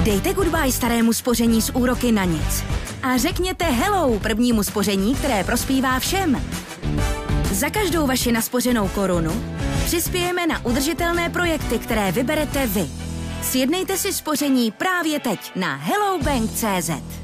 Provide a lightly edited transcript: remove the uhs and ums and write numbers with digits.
Dejte goodbye starému spoření s úroky na nic. A řekněte hello prvnímu spoření, které prospívá všem. Za každou vaši naspořenou korunu přispějeme na udržitelné projekty, které vyberete vy. Sjednejte si spoření právě teď na hellobank.cz.